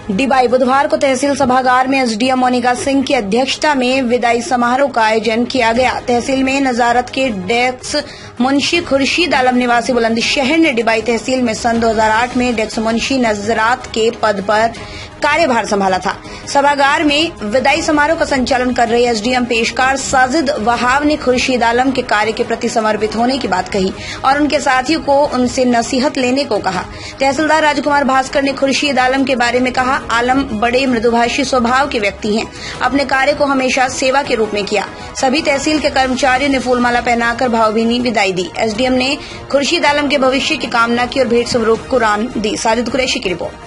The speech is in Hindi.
डिबाई बुधवार को तहसील सभागार में एसडीएम मोनिका सिंह की अध्यक्षता में विदाई समारोह का आयोजन किया गया। तहसील में नजारत के डेस्क मुंशी खुर्शीद आलम निवासी बुलंदशहर ने डिबाई तहसील में सन 2008 में डेस्क मुंशी नजरात के पद पर कार्यभार संभाला था। सभागार में विदाई समारोह का संचालन कर रहे एसडीएम पेशकार साजिद वहाब ने खुर्शीद आलम के कार्य के प्रति समर्पित होने की बात कही और उनके साथियों को उनसे नसीहत लेने को कहा। तहसीलदार राजकुमार भास्कर ने खुर्शीद आलम के बारे में कहा, आलम बड़े मृदुभाषी स्वभाव के व्यक्ति हैं। अपने कार्य को हमेशा सेवा के रूप में किया। सभी तहसील के कर्मचारियों ने फूलमाला पहनाकर भावभीनी विदाई दी। एसडीएम ने खुर्शीद आलम के भविष्य की कामना की और भेंट स्वरूप कुरान दी। साजिद कुरैशी की रिपोर्ट।